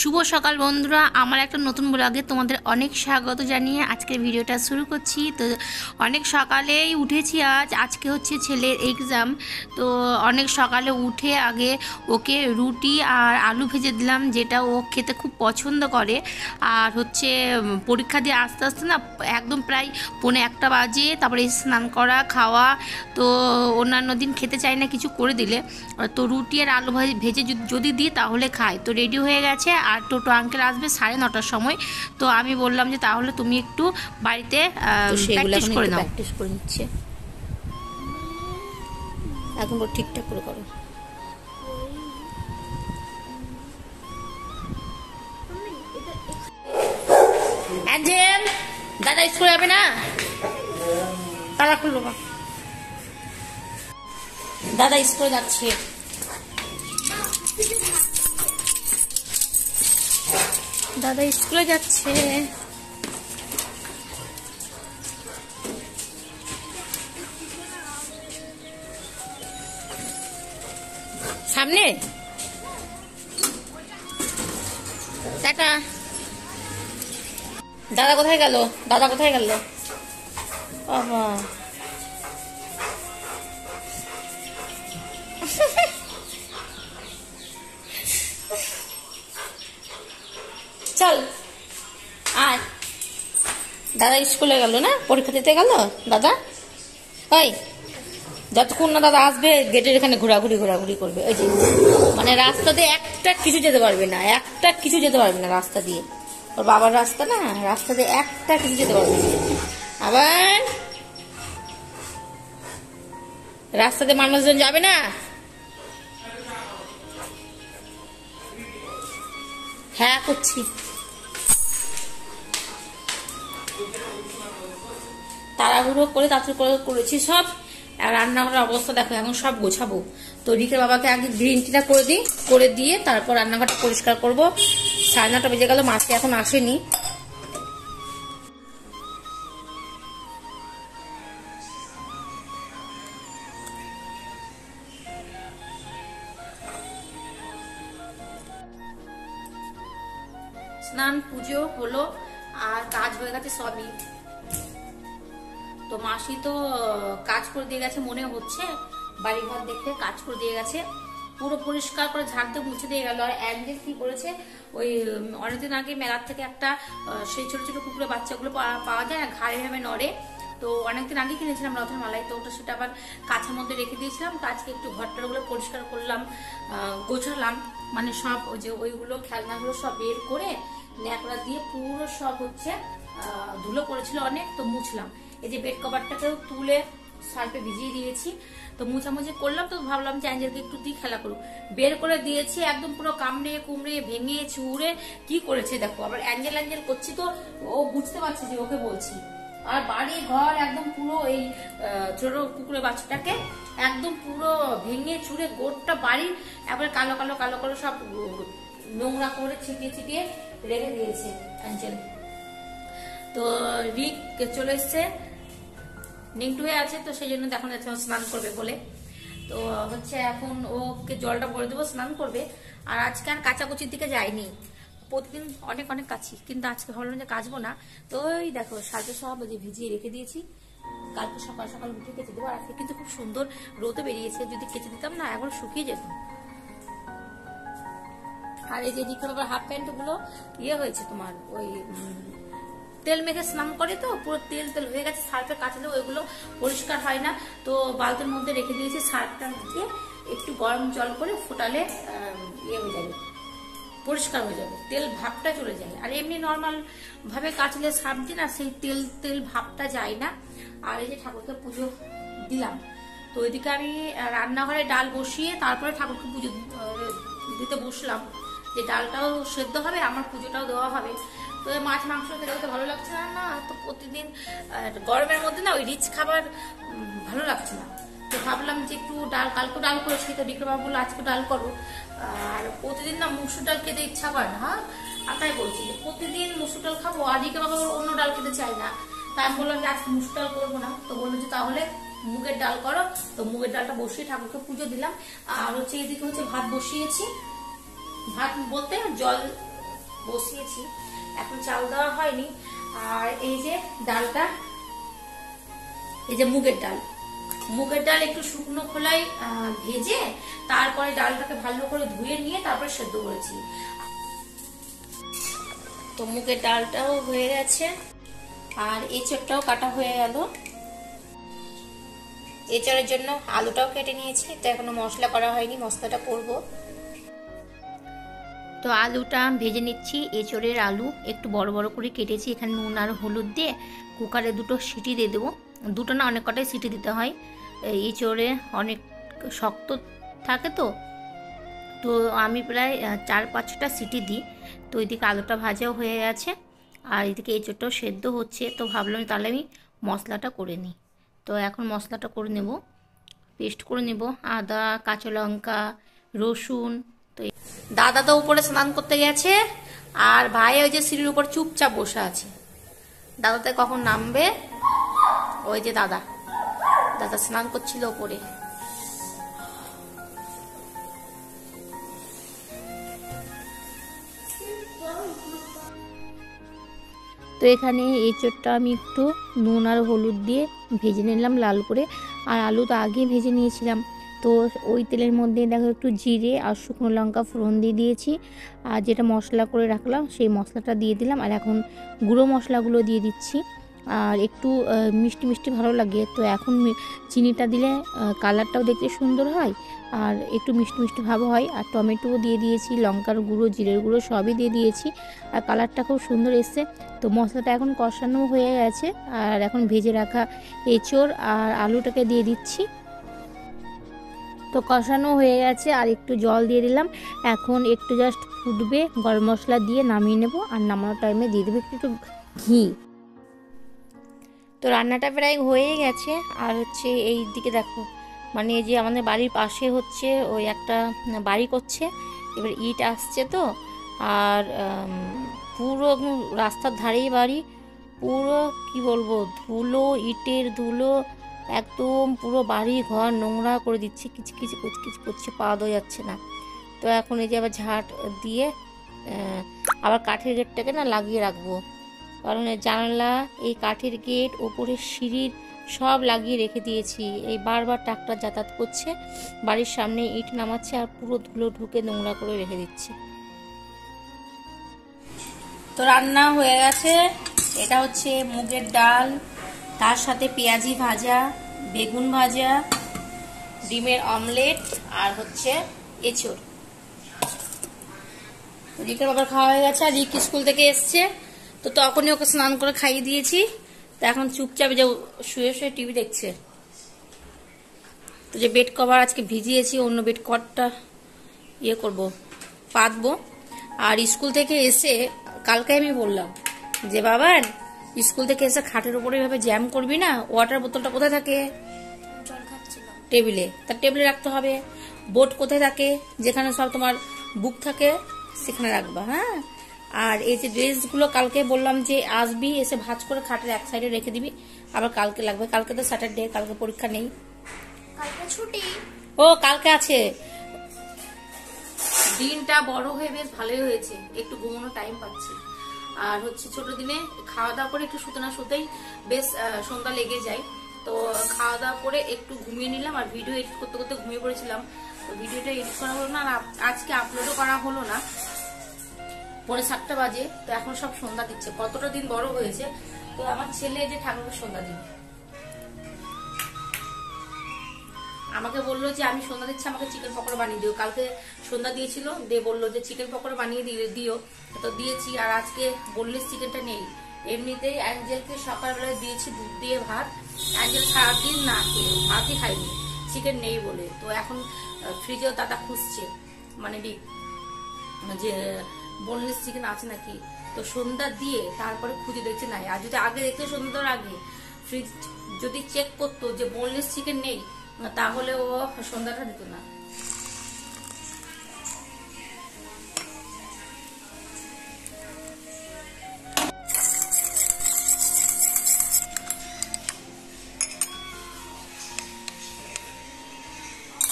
শুভ সকাল বন্ধুরা, আমার একটা নতুন ব্লগে তোমাদের অনেক স্বাগত জানিয়ে আজকের ভিডিওটা শুরু করছি। তো অনেক সকালেই উঠেছি, আজকে হচ্ছে ছেলের এক্সাম। তো অনেক সকালে উঠে আগে ওকে রুটি আর আলু ভেজে দিলাম, যেটা ও খেতে খুব পছন্দ করে। আর হচ্ছে পরীক্ষা দিয়ে আস্তে আস্তে না একদম প্রায় 1:45 বাজে, তারপরে স্নান করা খাওয়া। তো অন্যান্য দিন খেতে চাই না কিছু করে দিলে, তো রুটি আর আলু ভেজে যদি দিই তাহলে খায়। তো রেডি হয়ে গেছে, আর টোটো আঙ্কেল আসবে 9:30টার সময়। তো আমি বললাম যে তাহলে তুমি একটু বাড়িতে প্র্যাকটিস করে নাও। প্র্যাকটিস করে নিচ্ছে, এখন ঠিকঠাক করে করো। অ্যাঞ্জেল, দাদা স্কুলে যাবে না? তালা খুললো না, দাদা স্কুলে যাচ্ছে। দাদা স্কুলে যাচ্ছে। সামনে টাটা। দাদা কোথায় গেল? দাদা কোথায় গেল? বাবা চল আয়। দাদা স্কুলে গেল না, পরীক্ষা দিতে গেল দাদা। ওই যতক্ষণ না দাদা আসবে গেটের এখানে ঘোরাঘুরি করবে। ওই যে মানে রাস্তা দিয়ে একটা কিছু যেতে পারবে না, রাস্তা দিয়ে। ওর বাবার রাস্তা না, রাস্তা দিয়ে একটা কিছু যেতে পারবে না। আবার রাস্তা দিয়ে মানুষজন যাবে না। হ্যাঁ করছি। তাড়াহুড়ো করে করেছি সব। আর রান্নাঘরের অবস্থা দেখো, এখন সব গোছাবো। তো রিকের বাবাকে আগে গ্রিন টিটা করে দিয়ে তারপর রান্নাঘরটা পরিষ্কার করবো। 9:30 বেজে গেল, মাছটা এখন আসেনি। স্নান পুজো হলো আর কাজ হয়ে গেছে সবই। তো মাসি তো কাজ করে দিয়ে গেছে, মনে হচ্ছে বাড়িঘর দেখে কাজ করে দিয়ে গেছে, পুরো পরিষ্কার করে ঝাড় দিয়ে মুছে দিয়ে গেল। আর অ্যাঞ্জেল কি করেছে, ওই অনেকদিন আগে মেলার থেকে একটা সেই ছোট ছোট কুকুরের বাচ্চাগুলো পাওয়া যায় না, ঘাড়ে ভাবে নড়ে। তো অনেকদিন আগে কিনেছিলাম রথের মালায়, তো ওটা সেটা আবার কাছের মধ্যে রেখে দিয়েছিলাম। তো আজকে একটু ঘরটাগুলো পরিষ্কার করলাম, গোছালাম, মানে সব ওই যে ওইগুলো খেলনাগুলো সব বের করে ন্যাকড়া দিয়ে পুরো সব হচ্ছে ধুলো পড়েছিল অনেক, তো মুছলাম। এই যে বেড কভারটাকেও তুলে সার্ফে ভিজিয়ে দিয়েছি। তো মুছামুছি করলাম, তো ভাবলাম যে অ্যাঞ্জেলকে একটু দিয়ে খেলা করুক। বের করে দিয়েছি, একদম পুরো কামড়ে কুমড়ে ভেঙে চুড়ে কি করেছে দেখো। আবার অ্যাঞ্জেল করছি, তো ও বুঝতে পারছে যে ওকে বলছি। আর বাড়ি ঘর একদম পুরো এই ছোট কুকুরের বাচ্চাটাকে একদম পুরো ভেঙে চুড়ে গোটটা বাড়ি একবার কালো কালো সব নোংরা করে ছিটিয়ে রেখে দিয়েছে অ্যাঞ্জেল। তো রিক চলে এসছে, নিংটু হয়ে আছে, তো সেই জন্য দেখা যাচ্ছে স্নান করবে বলে। তো হচ্ছে এখন ওকে জলটা ভরে দেবো, স্নান করবে। আর আজকে আর কাচাকুচির দিকে যায়নি, প্রতিদিন অনেক কাচি, কিন্তু আজকে ভাবলাম যে কাচবো না। তো ওই দেখো সাজে সব ভিজিয়ে রেখে দিয়েছি, কালকে সকাল সকাল উঠে কেচে দেবো। আজকে কিন্তু খুব সুন্দর রোদও বেরিয়েছে, যদি কেচে দিতাম না একবার শুকিয়ে যেত। আর এই যে দিকে আবার হাফ প্যান্ট গুলো হয়েছে তোমার ওই তেল মেখে স্নান করে, তো পুরো তেল হয়ে গেছে। সার্ফে কাচলে ওইগুলো পরিষ্কার হয় না, তো বালতির মধ্যে রেখে দিয়েছি। সার্ফটা দিয়ে একটু গরম জল করে ফোটালে হয়ে যাবে, পরিষ্কার হয়ে যাবে, তেল ভাবটা চলে যায়। আর এমনি নর্মাল ভাবে কাচলে সার্ফ দিয়ে না সেই তেল ভাবটা যায় না। আর এই যে ঠাকুরকে পুজো দিলাম, তো ওইদিকে আমি রান্নাঘরে ডাল বসিয়ে তারপরে ঠাকুরকে পুজো দিতে বসলাম, যে ডালটাও সেদ্ধ হবে, আমার পুজোটাও দেওয়া হবে। তো মাছ মাংস খেতে ভালো লাগছে না, তো প্রতিদিন গরমের মধ্যে না ওই রিচ খাবার ভালো লাগছে না। তো ভাবলাম যে একটু ডাল, কালকে ডাল করেছি, তো বিক্রম বাবু বললো আজকে ডাল করো। আর প্রতিদিন না মুসুর ডাল খেতে ইচ্ছা করে না, হ্যাঁ, আর তাই বলছি যে প্রতিদিন মুসুর ডাল খাবো, আর বিক্রম বাবু অন্য ডাল খেতে চাই না। তাই আমি বললাম যে আজকে মুসুর ডাল করবো না। তো বললো যে তাহলে মুগের ডাল করো। তো মুগের ডালটা বসিয়ে ঠাকুরকে পুজো দিলাম। আর হচ্ছে এদিকে হচ্ছে ভাত বসিয়েছি, ভাত বলতে জল বসিয়েছি, এখন চাল দেওয়া হয়নি। আর এই যে ডালটা, এই যে মুগের ডাল একটু শুকনো খোলায় ভেজে তারপরে ডালটাকে ভালো করে ধুয়ে নিয়ে তারপরে সেদ্ধ করেছি। তো মুগের ডালটাও হয়ে গেছে, আর এঁচড়টাও কাটা হয়ে গেল। এঁচড়ের জন্য আলুটাও কেটে নিয়েছি, তো এখনো মশলা করা হয়নি, মশলাটা করব। তো আলুটা ভেজে নিচ্ছি। এঁচড়ের আলু একটু বড় বড় করে কেটেছি, এখানে নুন আর হলুদ দিয়ে কুকারে 2টো সিটি দিয়ে দেবো। 2টো না, অনেক কটাই সিটি দিতে হয়, এঁচড়ে অনেক শক্ত থাকে তো তো আমি প্রায় 4-5টা সিটি দিই। তো এদিকে আলুটা ভাজাও হয়ে গেছে আর এদিকে এঁচড়টাও সেদ্ধ হচ্ছে। তো ভাবলাম তাহলে আমি মশলাটা করে নিই। তো এখন মশলাটা করে নেব, পেস্ট করে নেব, আদা, কাঁচা লঙ্কা, রসুন। তো দাদা তো উপরে স্নান করতে গেছে আর ভাই ওই যে সিঁড়ির উপর চুপচাপ বসে আছে। দাদাতে কখন নামবে? ওই যে দাদা স্নান করছিল উপরে। তো এখানে এঁচড়টা আমি একটু নুন আর হলুদ দিয়ে ভেজে নিলাম লাল করে, আর আলু তো আগে ভেজে নিয়েছিলাম। তো ওই তেলের মধ্যে দেখো একটু জিরে আর শুকনো লঙ্কা ফোড়ন দিয়ে দিয়েছি, আর যেটা মশলা করে রাখলাম সেই মশলাটা দিয়ে দিলাম। আর এখন গুঁড়ো মশলাগুলো দিয়ে দিচ্ছি, আর একটু মিষ্টি মিষ্টি ভালো লাগে। তো এখন চিনিটা দিলে কালারটাও দেখতে সুন্দর হয় আর একটু মিষ্টি মিষ্টি ভাব হয়। আর টমেটোও দিয়ে দিয়েছি, লঙ্কার গুঁড়ো, জিরের গুঁড়ো সবই দিয়ে দিয়েছি, আর কালারটা খুব সুন্দর এসছে। তো মশলাটা এখন কষানো হয়ে গেছে, আর এখন ভেজে রাখা এঁচড় আর আলুটাকে দিয়ে দিচ্ছি। তো কষানো হয়ে গেছে, আর একটু জল দিয়ে দিলাম। এখন একটু জাস্ট ফুটবে, গরম মশলা দিয়ে নামিয়ে নেব। আর নামানোর টাইমে দিয়ে দেবো একটু ঘি। তো রান্নাটা প্রায় হয়ে গেছে। আর হচ্ছে এই দিকে দেখো, মানে যে আমাদের বাড়ির পাশে হচ্ছে ওই একটা বাড়ি করছে, এবার ইট আসছে তো, আর পুরো রাস্তার ধারেই বাড়ি, পুরো কি বলবো ধুলো, ইটের ধুলো, একদম পুরো বাড়ি ঘর নোংরা করে দিচ্ছে, কিচকিচ কুচকিচ করছে, পা দেওয়া যাচ্ছে না। তো এখন এই যে আবার ঝাঁট দিয়ে আবার কাঠের গেটটাকে না লাগিয়ে রাখবো, কারণ জানালা, এই কাঠের গেট, ওপরের সিঁড়ির সব লাগিয়ে রেখে দিয়েছি। এই বারবার ট্রাক্টর যাতায়াত করছে, বাড়ির সামনে ইট নামাচ্ছে আর পুরো ধুলো ঢুকে নোংরা করে রেখে দিচ্ছে। তো রান্না হয়ে গেছে। এটা হচ্ছে মুগের ডাল, তার সাথে পেঁয়াজি ভাজা, বেগুন ভাজা, ডিমের অমলেট, আর হচ্ছে এঁচড়। রিকের বাবার খাওয়া হয়ে গেছে, আর রিক স্কুল থেকে এসছে, তো তখনই ওকে স্নান করে খাইয়ে দিয়েছি। তো এখন চুপচাপ যে শুয়ে শুয়ে টিভি দেখছে। তো যে বেড কভার আজকে ভিজিয়েছি, অন্য বেড কভারটা ইয়ে করবো, পাতবো। আর স্কুল থেকে এসে কালকে আমি বললাম যে বাবান, স্কুল থেকে এসে খাটের উপরে এভাবে জ্যাম করবি না, ওয়াটার বোতলটা কোথায় থাকে? টেবিলে। তার টেবিলে রাখতে হবে। বোর্ড কোথায় থাকে? যেখানে সব তোমার বুক থাকে সেখানে রাখবা, হ্যাঁ। আর এই যে ড্রেসগুলো কালকে বললাম যে আসবি, এসে ভাঁজ করে খাটের এক সাইডে রেখে দিবি, আবার কালকে লাগবে। কালকে তো স্যাটারডে, কালকে পরীক্ষা নেই, কালকে ছুটি। ও কালকে আছে। দিনটা বড় হয়ে বেশ ভালোই হয়েছে, একটু ঘুমানোর টাইম পাচ্ছি। আর হচ্ছে ছোট দিনে খাওয়া দাওয়া করে একটু শুতে না শুতেই বেশ সন্ধ্যা লেগে যায়। তো খাওয়া দাওয়া করে একটু ঘুমিয়ে নিলাম, আর ভিডিও এডিট করতে করতে ঘুমিয়ে পড়েছিলাম। তো ভিডিওটা এডিট করা হলো না, আর আজকে আপলোডও করা হলো না। 7:30 বাজে, তো এখন সব সন্ধ্যা দিচ্ছে। কতটা দিন বড় হয়েছে। তো আমার ছেলে যে ঠাকুরকে সন্ধ্যা দিবে, আমাকে বললো যে আমি সন্ধ্যা দিচ্ছি, আমাকে চিকেন পকোড়া বানিয়ে দিও। কালকে সন্ধ্যা দিয়েছিল, দিয়ে বললো যে চিকেন পকোড়া বানিয়ে দিও। তো দিয়েছি। আর আজকে বললে চিকেনটা নেই, এমনিতেই অ্যাঞ্জেলকে সকালবেলায় দিয়েছি দুধ দিয়ে ভাত। অ্যাঞ্জেল সারাদিন না খেয়ে ভাতই খাইনি, চিকেন নেই বলে। তো এখন ফ্রিজেও দাদা খুঁজছে, মানে যে বোনলেস চিকেন আছে নাকি। তো সন্ধ্যা দিয়ে তারপরে খুঁজে দেখছে নাই। আর যদি আগে দেখতে সন্ধ্যা দেওয়ার আগে ফ্রিজ যদি চেক করতো যে বোনলেস চিকেন নেই, তাহলে ও সন্ধ্যাটা দিত না।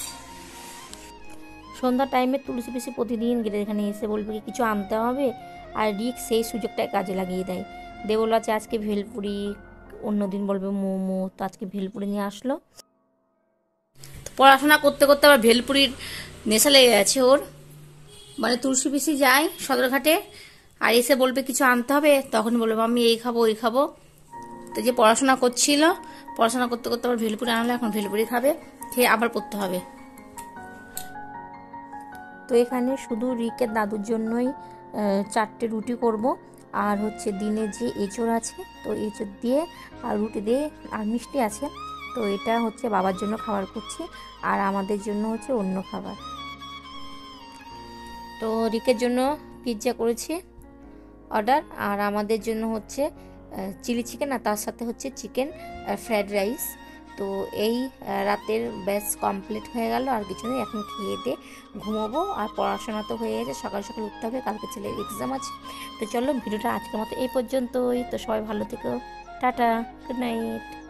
সন্ধ্যার টাইমে তুলসী পিসি প্রতিদিন গেলে এখানে এসে বলবে কি কিছু আনতে হবে, আর রিক সেই সুযোগটায় কাজে লাগিয়ে দেয়। দিয়ে বললো যে আজকে ভেলপুরি, অন্যদিন বলবে মোমো, তো আজকে ভেলপুরি নিয়ে আসলো। পড়াশোনা করতে করতে আবার ভেলপুরির নেশা লেগে গেছে ওর। মানে তুলসী পিসি যায় সদরঘাটে, আর এসে বলবে কিছু আনতে হবে, তখন বলবো আমি এই খাবো ওই খাবো। তো যে পড়াশোনা করছিল, পড়াশোনা করতে করতে আবার ভেলপুরি আনলো, এখন ভেলপুরি খাবে, খেয়ে আবার পড়তে হবে। তো এখানে শুধু রিকের দাদুর জন্যই 4টে রুটি করব, আর হচ্ছে দিনে যে এঁচড় আছে, তো এঁচড় দিয়ে আর রুটি দিয়ে আর মিষ্টি আছে, তো এটা হচ্ছে বাবার জন্য খাবার করছি, আর আমাদের জন্য হচ্ছে অন্য খাবার। তো রিকের জন্য পিৎজা করেছি অর্ডার, আর আমাদের জন্য হচ্ছে চিলি চিকেন, আর তার সাথে হচ্ছে চিকেন ফ্রায়েড রাইস। তো এই রাতের ব্যাস কমপ্লিট হয়ে গেল, আর কিছু নেই, এখন খেয়ে দিয়ে ঘুমোবো। আর পড়াশোনা তো হয়ে গেছে, সকাল সকাল উঠতে হবে, কালকে ছেলের এক্সাম আছে। তো চলো ভিডিওটা আজকের মতো এই পর্যন্তই। তো সবাই ভালো থেকো, টাটা, গুড নাইট।